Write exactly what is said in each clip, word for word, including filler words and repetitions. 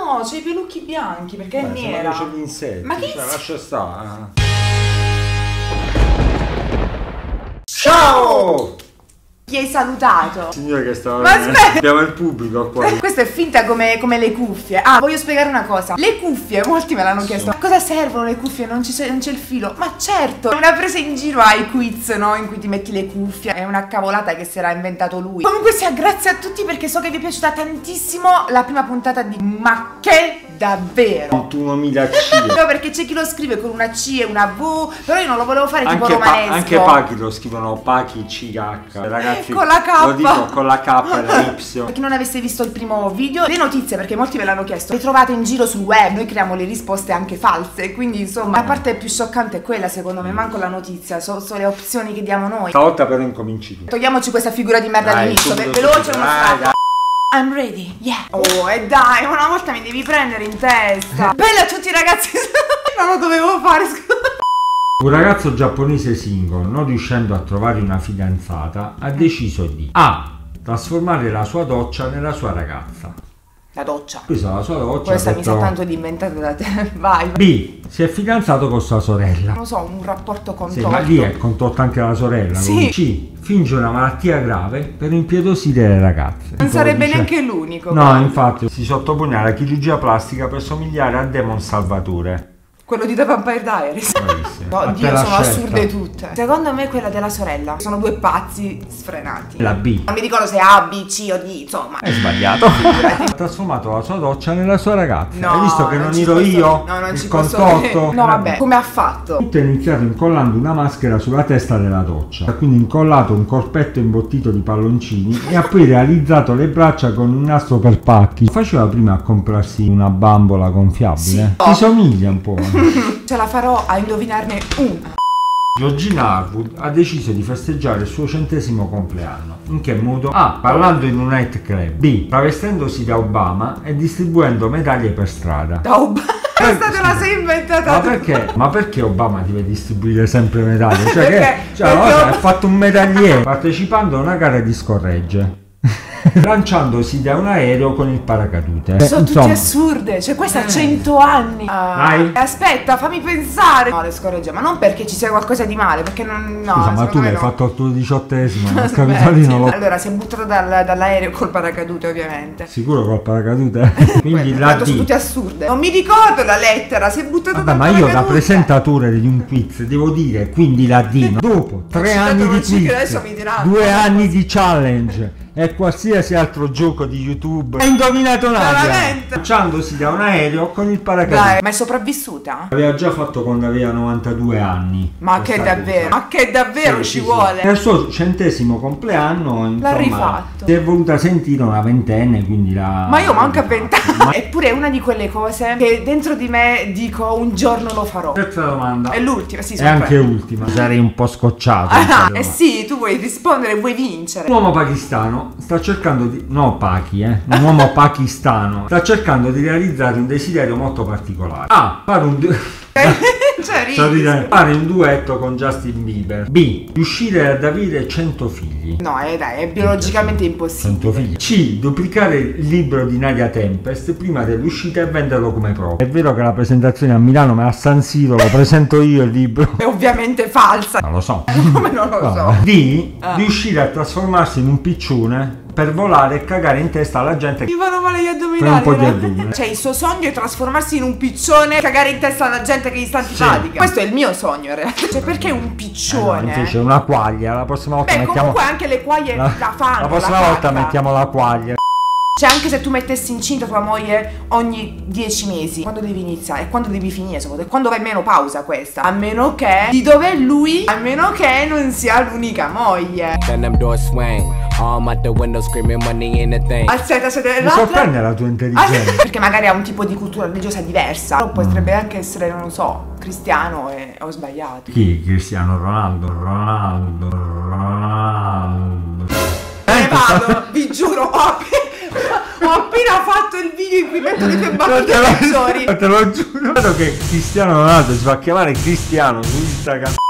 no, c'è i pelucchi bianchi perché Beh, è nera. C'è gli insetti. Ma che cioè, ins- lascia stare. Ciao! Chi hai salutato? Signore che stava Ma aspetta! Abbiamo il pubblico qua. Questa è finta come, come le cuffie. Ah, voglio spiegare una cosa. Le cuffie, molti me l'hanno chiesto. Ma cosa servono le cuffie? Non ci c'è, non c'è il filo. Ma certo, è una presa in giro ai quiz, no? In cui ti metti le cuffie. È una cavolata che si era inventato lui. Comunque sia, grazie a tutti perché so che vi è piaciuta tantissimo la prima puntata di Ma che davvero? ventunomila C. No, perché c'è chi lo scrive con una C e una V, però io non lo volevo fare tipo Anche, pa romanesco. anche Pachi lo scrivono Pachi C H. Ragazzi, con la K. lo dico con la K e la Y. Per chi non avesse visto il primo video, le notizie, perché molti ve l'hanno chiesto, le trovate in giro sul web, noi creiamo le risposte anche false, quindi insomma la parte più scioccante è quella secondo me, manco la notizia, sono so le opzioni che diamo noi. Stavolta però incominci tu. Togliamoci questa figura di merda Dai, all'inizio, ve- subito, veloce subito. uno Dai, strappo. dai. I'm ready, yeah. Oh, e dai, una volta mi devi prendere in testa. Bella a tutti ragazzi, non lo dovevo fare, scusa. Un ragazzo giapponese single, non riuscendo a trovare una fidanzata, ha deciso di A. Trasformare la sua doccia nella sua ragazza. La doccia. Questa la sua doccia. Questa ha mi detto... sa tanto di inventato da te. Vai, vai. B. Si è fidanzato con sua sorella. Non lo so, un rapporto Sì, contorto. ma lì è contorta anche la sorella. Sì. C. Finge una malattia grave per impietosire le ragazze. Non Tipo sarebbe dice... neanche l'unico. No, guarda. infatti si sottopone alla chirurgia plastica per somigliare a Demon Salvatore. Quello di The Vampire Diaries. Bravissimo. No, A te Dio, la sono scelta. assurde tutte. Secondo me quella della sorella. Sono due pazzi sfrenati. La B. Non mi ricordo se è A, B, C o D, insomma. È sbagliato. Ha trasformato la sua doccia nella sua ragazza. No, Hai visto che non ci ero posso- io? No, non il ci posso contorto? No, vabbè, come ha fatto? Tutto è iniziato incollando una maschera sulla testa della doccia. Ha quindi incollato un corpetto imbottito di palloncini e ha poi realizzato le braccia con un nastro per pacchi. Faceva prima a comprarsi una bambola gonfiabile. Sì. Ti somiglia un po'. Ce la farò a indovinarne una. Georgina Harwood ha deciso di festeggiare il suo centesimo compleanno. In che modo? A. Parlando in un nightclub. B. Travestendosi da Obama e distribuendo medaglie per strada. Da Obama. Questa te la sei inventata Ma tu. perché? Ma perché Obama deve distribuire sempre medaglie? Cioè Perché? che cioè, Perché oggi Ob- ha fatto un medagliere partecipando a una gara di scorregge. Lanciandosi da un aereo con il paracadute. Sono tutte Insomma, assurde, cioè questa ha Eh. cento anni. Ah, Dai. aspetta, fammi pensare. No, le scorregge, ma non perché ci sia qualcosa di male, perché non. No, scusa, ma secondo tu me l'hai no. fatto al tuo diciottesimo, non Smetti. capito lì, non lo... Allora, si è buttato dal- dall'aereo col paracadute, ovviamente. Sicuro col paracadute? Quindi Quelle, la tanto sono D. tutte assurde. Non mi ricordo la lettera, si è buttato Vabbè, dal ma io da paracadute. presentatore di un quiz devo dire quindi la D. No? Dopo tre Ci anni vedo, di non ci credo, quiz, adesso mi diranno. due anni di challenge e qualsiasi altro gioco di YouTube, hai indovinato Nadia, Veramente? lanciandosi da un aereo con il paracadute. Dai, ma è sopravvissuta? Aveva già fatto quando aveva novantadue anni. Ma che questa davvero? cosa. Ma che davvero Sì, ci sì, vuole? sì. Nel suo centesimo compleanno, insomma, rifatto. si è voluta sentire una ventenne, quindi la... Ma io manco a vent'anni. Ma- Eppure è una di quelle cose che dentro di me dico un giorno lo farò. Terza domanda. È l'ultima, sì, E sono anche tre. ultima. Sarei un po' scocciato. Ah, insomma. eh sì, tu vuoi rispondere, vuoi vincere. Un uomo pakistano sta cercando di... No, Paki, eh. Un uomo pakistano sta cercando di realizzare un desiderio molto particolare. A. Fare un... du- Cioè, ridi. Sto ridendo. Fare un duetto con Justin Bieber. B. Riuscire ad avere cento figli. No, eh, dai, è biologicamente impossibile. cento figli. C. Duplicare il libro di Nadia Tempest prima dell'uscita e venderlo come prova. È vero che la presentazione a Milano, ma a San Siro lo presento io il libro. È ovviamente falsa. Non lo so. Come non lo so? Vabbè. D. Ah. Riuscire a trasformarsi in un piccione per volare e cagare in testa alla gente. Mi fanno male gli Per addominali. un po' di no? addominali. Cioè, il suo sogno è trasformarsi in un piccione, cagare in testa alla gente che gli sta antipatica. Questo è il mio sogno, in realtà. Cioè, perché un Eh no, piccione? invece una quaglia. La prossima volta Beh, mettiamo. comunque anche le quaglie la, fanno. la prossima la volta cacca. mettiamo la quaglia. Cioè, anche se tu mettessi incinta tua moglie ogni dieci mesi, quando devi iniziare e quando devi finire, soprattutto quando vai in menopausa questa. A meno che di dov'è lui, a meno che non sia l'unica moglie. Then them doors swing. Arm out the window screaming money in the thing. Aspetta, aspetta, Mi l'altra- sorprende la tua Ah, intelligenza. perché magari ha un tipo di cultura religiosa diversa. Però potrebbe anche essere, non lo so, cristiano e ho sbagliato. Chi? Cristiano Ronaldo? Ronaldo? Ronaldo? Me ne vado, vi giuro, ho appena, ho appena fatto il video in cui metto le tue battute peggiori. Te lo giuro. Vedo che Cristiano Ronaldo si fa chiamare Cristiano su Instagram.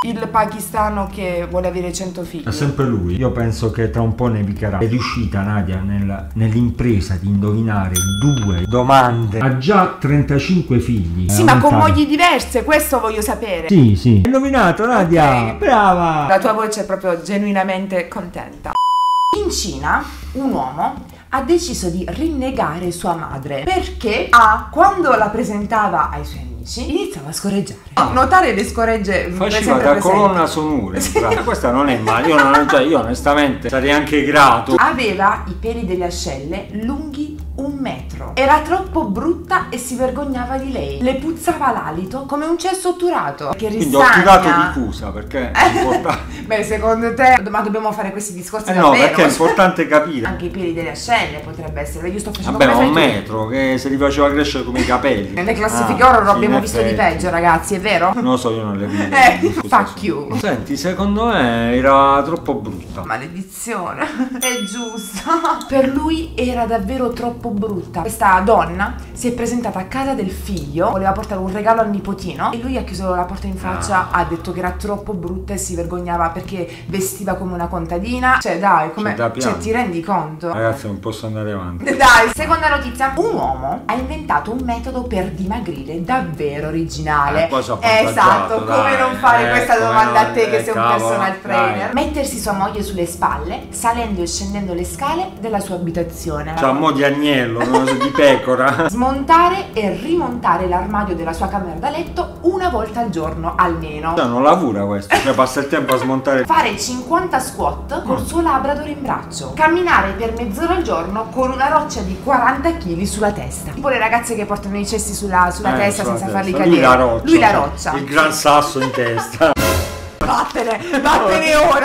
Il pakistano che vuole avere cento figli. È sempre lui. Io penso che tra un po' nevicherà. È riuscita Nadia nel, nell'impresa di indovinare due domande. Ha già trentacinque figli. Sì, ma con mogli diverse, questo voglio sapere. Sì, sì. Hai indovinato Nadia. Okay. Brava. La tua voce è proprio genuinamente contenta. In Cina un uomo ha deciso di rinnegare sua madre perché A, quando la presentava ai suoi amici, iniziava a scorreggiare. Notare le scoregge faceva da colonna sonora. Sì. Questa non è male. Io, non, cioè, io onestamente sarei anche grato. Aveva i peli delle ascelle lunghi un metro. Era troppo brutta e si vergognava di lei. Le puzzava l'alito come un cesso otturato. Che Quindi ristagna. ho tirato di fusa perché è importante. Beh, secondo te, ma dobbiamo fare questi discorsi eh no, davvero? perché è importante capire. Anche i peli delle ascelle potrebbe essere. Io sto facendo Vabbè, come un fai tu. metro che se li faceva crescere come i capelli. Nelle classifiche ah, horror sì, abbiamo visto effetti. di peggio, ragazzi, è vero? Non lo so, io non le vedo. Eh, fuck you. Senti, secondo me era troppo brutta. Maledizione, è giusto. Per lui era davvero troppo brutta. Questa donna si è presentata a casa del figlio, voleva portare un regalo al nipotino e lui ha chiuso la porta in faccia, ah. ha detto che era troppo brutta e si vergognava perché vestiva come una contadina. Cioè dai, come, cioè, cioè ti rendi conto? Ragazzi, non posso andare avanti. Dai, seconda notizia. Un uomo ha inventato un metodo per dimagrire davvero originale. Eh, esatto, dai, come non fare eh, questa domanda a te no, che eh, sei un cavolo, personal trainer? dai. Mettersi sua moglie sulle spalle, salendo e scendendo le scale della sua abitazione. Cioè, mo' di agnello, non so, di pecora. Smontare e rimontare l'armadio della sua camera da letto una volta al giorno almeno. Cioè, non lavora questo, cioè passa il tempo a smontare. Fare cinquanta squat col suo labrador in braccio. Camminare per mezz'ora al giorno con una roccia di quaranta chili sulla testa. Tipo le ragazze che portano i cesti sulla, sulla Eh, testa sulla senza testa. farli Lui cadere. la roccia, Lui la cioè, roccia. il gran sasso in testa. Vattene, vattene ora.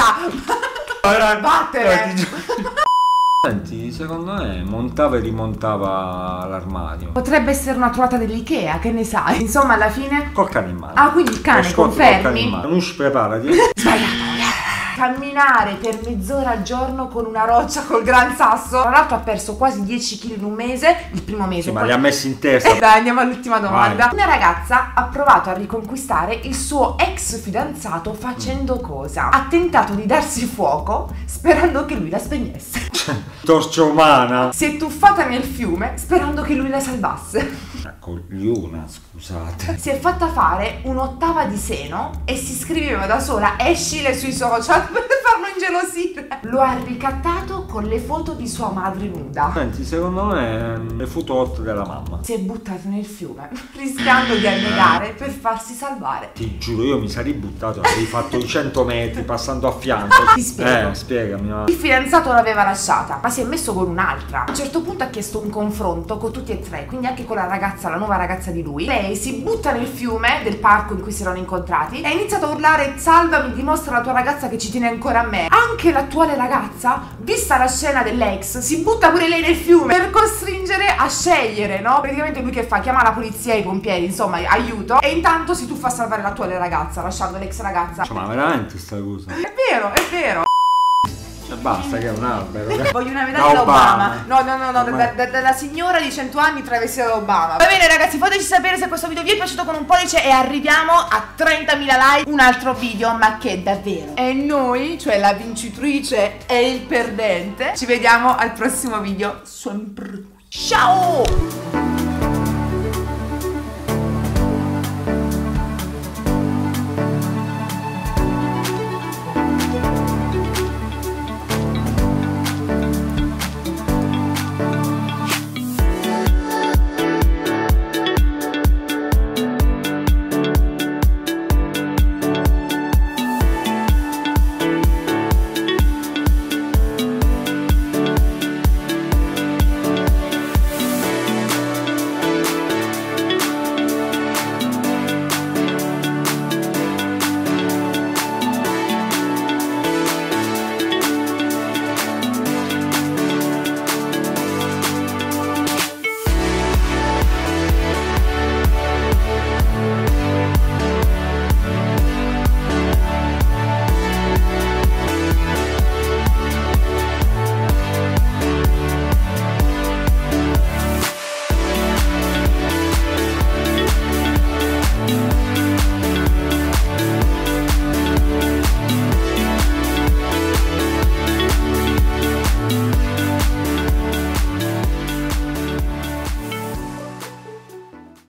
Vattene. Senti, secondo me montava e rimontava l'armadio. Potrebbe essere una trovata dell'Ikea, che ne sai? Insomma, alla fine... Col cane in mano. Ah, quindi il cane, confermi? Nush, preparati. Sbagliato. Camminare per mezz'ora al giorno con una roccia col gran sasso. Tra l'altro ha perso quasi dieci chili in un mese. Il primo mese. Sì, ma poi... li ha messi in testa. Dai, andiamo all'ultima domanda. Vai. Una ragazza ha provato a riconquistare il suo ex fidanzato facendo cosa? Ha tentato di darsi fuoco sperando che lui la spegnesse. Torcia umana. Si è tuffata nel fiume sperando che lui la salvasse. Cogliona, scusate. Si è fatta fare un'ottava di seno e si scriveva da sola escile sui social per farlo ingelosire. Lo ha ricattato con le foto di sua madre nuda. Senti, secondo me le foto hot della mamma. Si è buttato nel fiume rischiando di annegare per farsi salvare. Ti giuro, io mi sarei buttato, avrei fatto i cento metri passando a fianco. Ti spiego. Eh, spiegami. Va. Il fidanzato l'aveva lasciata, ma si è messo con un'altra. A un certo punto ha chiesto un confronto con tutti e tre, quindi anche con la ragazza, la nuova ragazza di lui. Lei si butta nel fiume del parco in cui si erano incontrati e ha iniziato a urlare: salvami, dimostra la tua ragazza che ci tiene ancora a me. Anche l'attuale ragazza, vista la scena dell'ex, si butta pure lei nel fiume per costringere a scegliere, no? Praticamente lui che fa? Chiama la polizia e i pompieri, insomma, aiuto. E intanto si tuffa a salvare l'attuale ragazza, lasciando l'ex ragazza. Cioè, ma veramente sta cosa? È vero, è vero. Cioè, basta, che è un albero. Voglio una medaglia da Obama. Obama. No, no, no, no, da, da, dalla signora di cento anni travestita da Obama. Va bene ragazzi, fateci sapere se questo video vi è piaciuto con un pollice e arriviamo a trentamila like. Un altro video, ma che davvero. E noi, cioè la vincitrice e il perdente, ci vediamo al prossimo video. Ciao!